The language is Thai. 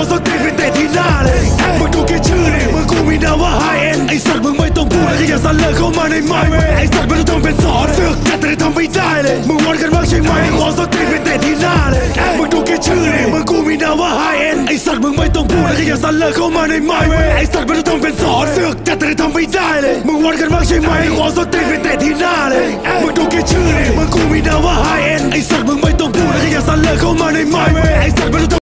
อส้นตีนไปเตะที่หน้าเลยมึงดูแค่ชื่อดิมึงกูมีนามว่าไฮเอ็นไอสัตว์มึงไม่ต้องพูดแล้วก็อย่าสั่นเลิกเข้ามาในไม้เว้ยไอสัตว์ไม่ต้องทำเป็นสอนเสือกแต่ทำไม่ได้เลยมึงวันกันบ้างใช่ไหมขอส้นตีนไปเตะที่หน้าเลยมึงดูแค่ชื่อดิมึงกูมีนามว่าไฮเอ็นไอสัตว์มึงไม่ต้องพูดแล้วก็อย่าสั่นเลิกเข้ามาในไม้เว้ยไอสัตว์ไม่ต้องทำเป็นสอนเสือกแต่ทำไม่ได้เลยมึงวันกันบ้างใช่ไหมขอส้นตีนไปเตะที่หน้าเลยมึงดูแค่ชื่อดิมึงกูมีนามว่าไฮเอ็นไอสัตว์มึงไม่ต้องพูดแล้วก็อย่าสั่นเลิกเข้ามาในไม้เว้ยไอสัตว์ไม่ต้อง